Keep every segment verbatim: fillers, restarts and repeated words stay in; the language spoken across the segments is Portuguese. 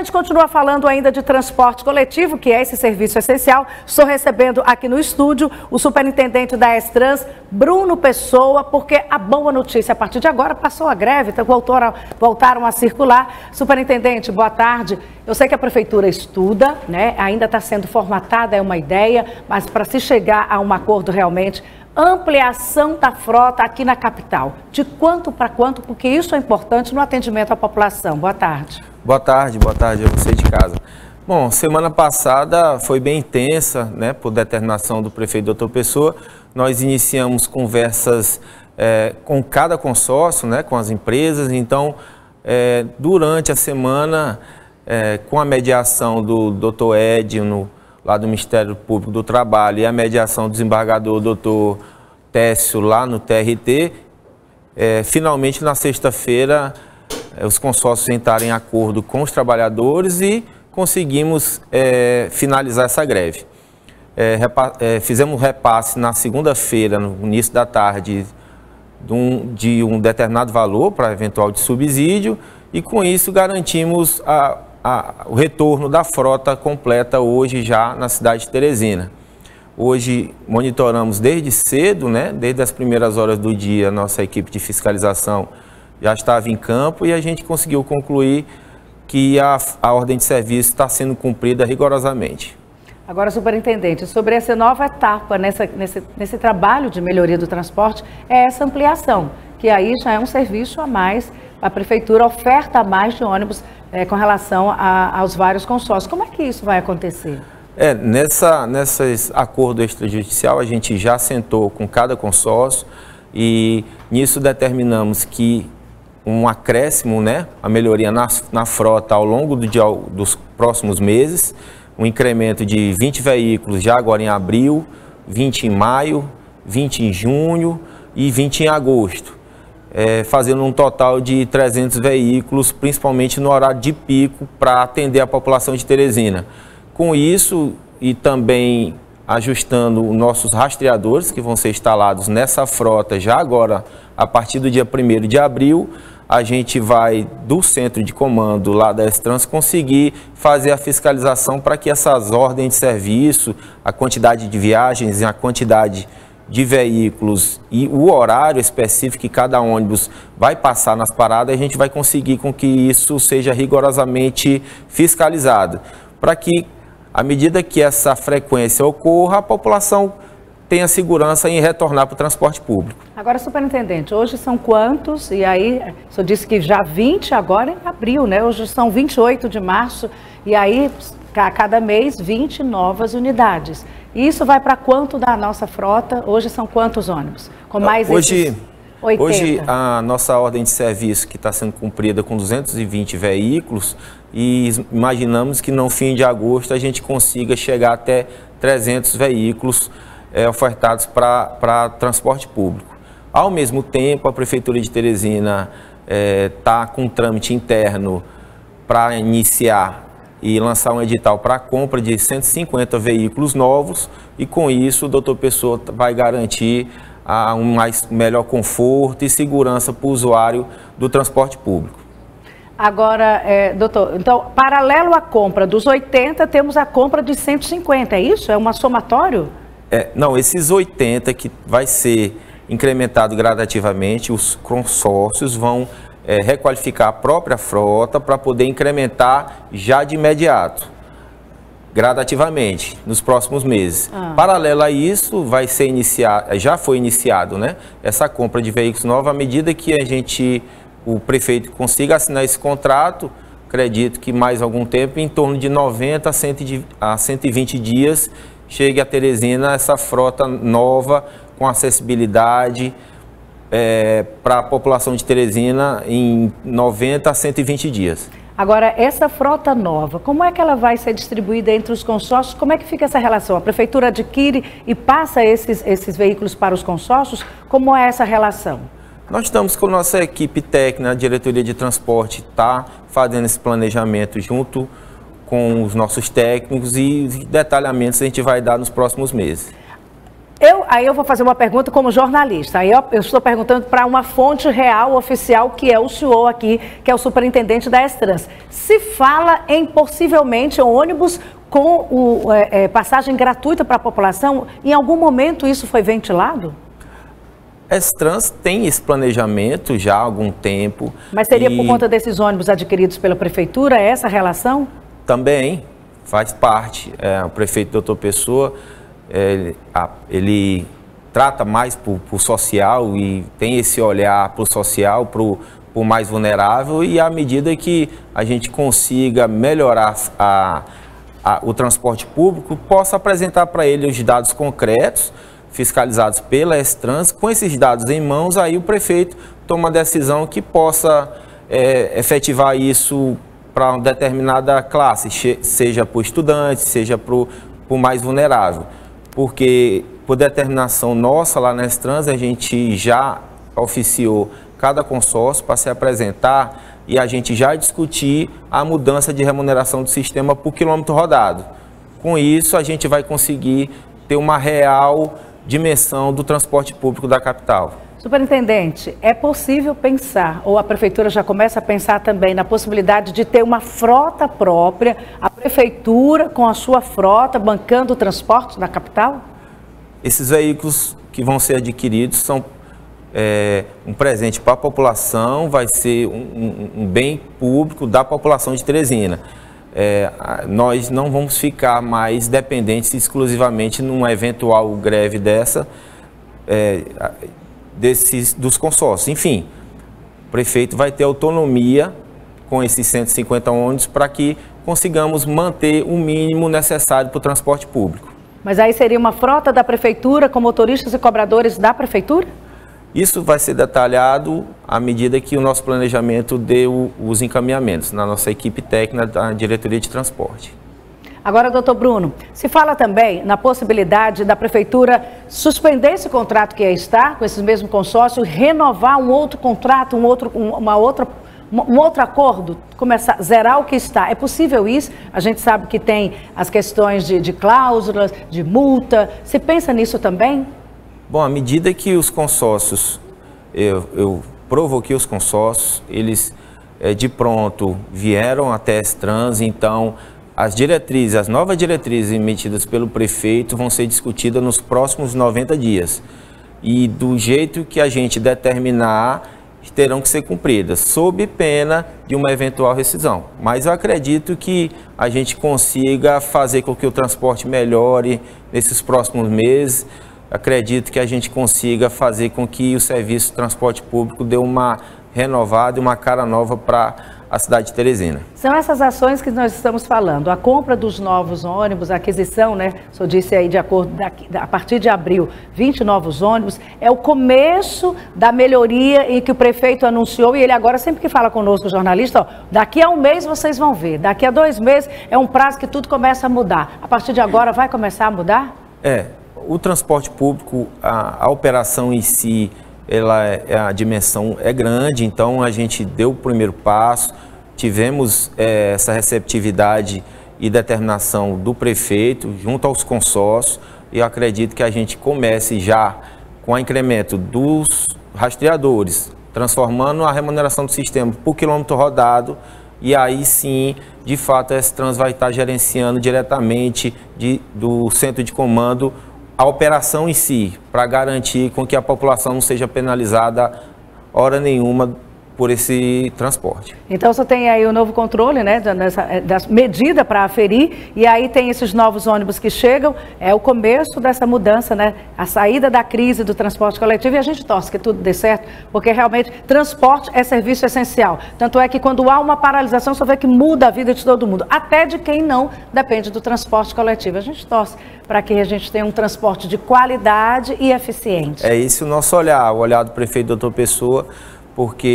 A gente continua falando ainda de transporte coletivo, que é esse serviço essencial. Estou recebendo aqui no estúdio o superintendente da Extrans, Bruno Pessoa, porque a boa notícia, a partir de agora, passou a greve, então voltaram, voltaram a circular. Superintendente, boa tarde. Eu sei que a prefeitura estuda, né? Ainda está sendo formatada, é uma ideia, mas para se chegar a um acordo realmente, ampliação da frota aqui na capital. De quanto para quanto? Porque isso é importante no atendimento à população. Boa tarde. Boa tarde, boa tarde a você de casa. Bom, semana passada foi bem intensa, né, por determinação do prefeito doutor Pessoa. Nós iniciamos conversas é, com cada consórcio, né, com as empresas. Então, é, durante a semana, é, com a mediação do doutor Edno, lá do Ministério Público do Trabalho, e a mediação do desembargador doutor Técio, lá no T R T, é, finalmente na sexta-feira, os consórcios entraram em acordo com os trabalhadores e conseguimos é, finalizar essa greve. É, repa, é, fizemos um repasse na segunda-feira, no início da tarde, de um, de um determinado valor para eventual de subsídio, e com isso garantimos a, a, o retorno da frota completa hoje já na cidade de Teresina. Hoje monitoramos desde cedo, né, desde as primeiras horas do dia, nossa equipe de fiscalização já estava em campo e a gente conseguiu concluir que a, a ordem de serviço está sendo cumprida rigorosamente. Agora, superintendente, sobre essa nova etapa nessa, nesse, nesse trabalho de melhoria do transporte, é essa ampliação, que aí já é um serviço a mais, a prefeitura oferta a mais de ônibus é, com relação a, aos vários consórcios. Como é que isso vai acontecer? É, nessa, nesse acordo extrajudicial, a gente já sentou com cada consórcio e nisso determinamos que um acréscimo, né, a melhoria na, na frota ao longo do dia, dos próximos meses, um incremento de vinte veículos já agora em abril, vinte em maio, vinte em junho e vinte em agosto, é, fazendo um total de trezentos veículos, principalmente no horário de pico, para atender a população de Teresina. Com isso e também ajustando os nossos rastreadores que vão ser instalados nessa frota já agora, a partir do dia primeiro de abril, a gente vai do centro de comando lá da Extrans conseguir fazer a fiscalização para que essas ordens de serviço, a quantidade de viagens e a quantidade de veículos e o horário específico que cada ônibus vai passar nas paradas, a gente vai conseguir com que isso seja rigorosamente fiscalizado, para que, à medida que essa frequência ocorra, a população tenha segurança em retornar para o transporte público. Agora, superintendente, hoje são quantos? E aí, o senhor disse que já vinte agora em abril, né? Hoje são vinte e oito de março, e aí, a cada mês, vinte novas unidades. E isso vai para quanto da nossa frota? Hoje são quantos ônibus? Com mais hoje, esses oitenta? Hoje, a nossa ordem de serviço, que está sendo cumprida com duzentos e vinte veículos, e imaginamos que no fim de agosto a gente consiga chegar até trezentos veículos é, ofertados para transporte público. Ao mesmo tempo, a Prefeitura de Teresina está é, com um trâmite interno para iniciar e lançar um edital para a compra de cento e cinquenta veículos novos, e com isso o doutor Pessoa vai garantir a, um mais, melhor conforto e segurança para o usuário do transporte público. Agora, é, doutor, então, paralelo à compra dos oitenta, temos a compra de cento e cinquenta, é isso? É um somatório? É, não, esses oitenta que vai ser incrementado gradativamente, os consórcios vão é, requalificar a própria frota para poder incrementar já de imediato, gradativamente, nos próximos meses. Ah. Paralelo a isso, vai ser iniciado, já foi iniciado, né, essa compra de veículos novos. À medida que a gente, o prefeito consiga assinar esse contrato, acredito que mais algum tempo, em torno de noventa a cento e vinte dias, chegue a Teresina essa frota nova com acessibilidade é, para a população de Teresina em noventa a cento e vinte dias. Agora, essa frota nova, como é que ela vai ser distribuída entre os consórcios? Como é que fica essa relação? A prefeitura adquire e passa esses, esses veículos para os consórcios? Como é essa relação? Nós estamos com a nossa equipe técnica, a diretoria de transporte está fazendo esse planejamento junto com os nossos técnicos, e detalhamentos a gente vai dar nos próximos meses. Eu, aí eu vou fazer uma pergunta como jornalista. Aí eu, eu estou perguntando para uma fonte real, oficial, que é o senhor aqui, que é o superintendente da Extrans. Se fala em possivelmente ônibus com o, é, é, passagem gratuita para a população, em algum momento isso foi ventilado? A Extrans tem esse planejamento já há algum tempo. Mas seria e... por conta desses ônibus adquiridos pela prefeitura, essa relação? Também faz parte. É, o prefeito doutor Pessoa, ele, a, ele trata mais para o social e tem esse olhar para o social, para o mais vulnerável, e à medida que a gente consiga melhorar a, a, o transporte público, possa apresentar para ele os dados concretos, fiscalizados pela Extrans. Com esses dados em mãos, aí o prefeito toma uma decisão que possa é, efetivar isso para uma determinada classe, seja para o estudante, seja para o mais vulnerável. Porque, por determinação nossa lá na Extrans, a gente já oficiou cada consórcio para se apresentar e a gente já discutir a mudança de remuneração do sistema por quilômetro rodado. Com isso, a gente vai conseguir ter uma real dimensão do transporte público da capital. Superintendente, é possível pensar, ou a prefeitura já começa a pensar também na possibilidade de ter uma frota própria, a prefeitura com a sua frota bancando o transporte na capital? Esses veículos que vão ser adquiridos são é, um presente para a população, vai ser um, um, um bem público da população de Teresina. É, nós não vamos ficar mais dependentes exclusivamente numa eventual greve dessa, é, desses, dos consórcios. Enfim, o prefeito vai ter autonomia com esses cento e cinquenta ônibus para que consigamos manter o mínimo necessário para o transporte público. Mas aí seria uma frota da prefeitura com motoristas e cobradores da prefeitura? Isso vai ser detalhado à medida que o nosso planejamento dê os encaminhamentos na nossa equipe técnica da Diretoria de Transporte. Agora, doutor Bruno, se fala também na possibilidade da prefeitura suspender esse contrato que aí está, com esses mesmos consórcios, renovar um outro contrato, um outro, uma outra, um outro acordo, começar a zerar o que está. É possível isso? A gente sabe que tem as questões de, de cláusulas, de multa. Você pensa nisso também? Bom, à medida que os consórcios, eu, eu provoquei os consórcios, eles é, de pronto vieram até a Extrans, então as diretrizes, as novas diretrizes emitidas pelo prefeito vão ser discutidas nos próximos noventa dias. E do jeito que a gente determinar, terão que ser cumpridas, sob pena de uma eventual rescisão. Mas eu acredito que a gente consiga fazer com que o transporte melhore nesses próximos meses. Acredito que a gente consiga fazer com que o serviço de transporte público dê uma renovada e uma cara nova para a cidade de Teresina. São essas ações que nós estamos falando, a compra dos novos ônibus, a aquisição, né? O senhor disse aí, de acordo, daqui, a partir de abril, vinte novos ônibus, é o começo da melhoria em que o prefeito anunciou, e ele agora sempre que fala conosco, o jornalista, ó, daqui a um mês vocês vão ver, daqui a dois meses é um prazo que tudo começa a mudar. A partir de agora vai começar a mudar? É. O transporte público, a, a operação em si, ela é, a dimensão é grande, então a gente deu o primeiro passo, tivemos é, essa receptividade e determinação do prefeito junto aos consórcios, e eu acredito que a gente comece já com o incremento dos rastreadores, transformando a remuneração do sistema por quilômetro rodado, e aí sim, de fato, a Extrans vai estar gerenciando diretamente de, do centro de comando a operação em si, para garantir com que a população não seja penalizada hora nenhuma por esse transporte. Então você tem aí o novo controle, né, dessa, dessa medida para aferir, e aí tem esses novos ônibus que chegam, é o começo dessa mudança, né, a saída da crise do transporte coletivo, e a gente torce que tudo dê certo, porque realmente transporte é serviço essencial. Tanto é que quando há uma paralisação, você vê que muda a vida de todo mundo, até de quem não depende do transporte coletivo. A gente torce para que a gente tenha um transporte de qualidade e eficiente. É esse o nosso olhar, o olhar do prefeito doutor Pessoa, porque,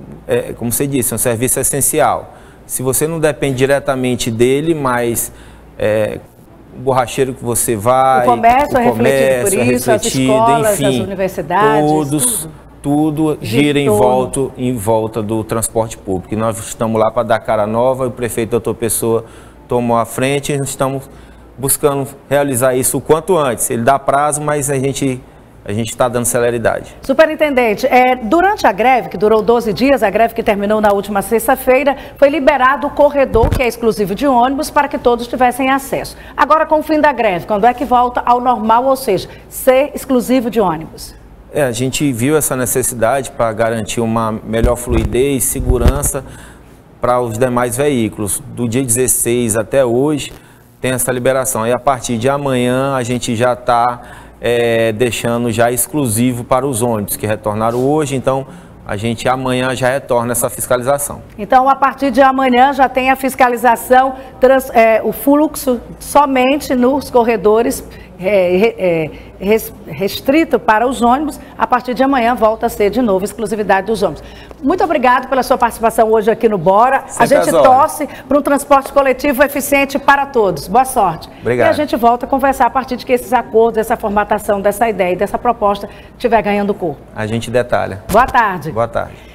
é, como você disse, é um serviço essencial. Se você não depende diretamente dele, mas é, o borracheiro que você vai... O comércio o é refletido por isso, é as escolas, enfim, as universidades... Todos, tudo, tudo gira em volta, em volta do transporte público. E nós estamos lá para dar cara nova, o prefeito doutor Pessoa tomou a frente e nós estamos buscando realizar isso o quanto antes. Ele dá prazo, mas a gente a gente está dando celeridade. Superintendente, é, durante a greve, que durou doze dias, a greve que terminou na última sexta-feira, foi liberado o corredor, que é exclusivo de ônibus, para que todos tivessem acesso. Agora, com o fim da greve, quando é que volta ao normal, ou seja, ser exclusivo de ônibus? É, a gente viu essa necessidade para garantir uma melhor fluidez e segurança para os demais veículos. Do dia dezesseis até hoje tem essa liberação. E a partir de amanhã a gente já está é, deixando já exclusivo para os ônibus que retornaram hoje. Então a gente amanhã já retorna essa fiscalização. Então, a partir de amanhã já tem a fiscalização, trans, é, o fluxo somente nos corredores é, é, restrito para os ônibus. A partir de amanhã volta a ser de novo exclusividade dos ônibus. Muito obrigado pela sua participação hoje aqui no Bora. Sempre a gente torce para um transporte coletivo eficiente para todos. Boa sorte. Obrigado. E a gente volta a conversar a partir de que esses acordos, essa formatação dessa ideia e dessa proposta estiver ganhando corpo. A gente detalha. Boa tarde. Boa tarde.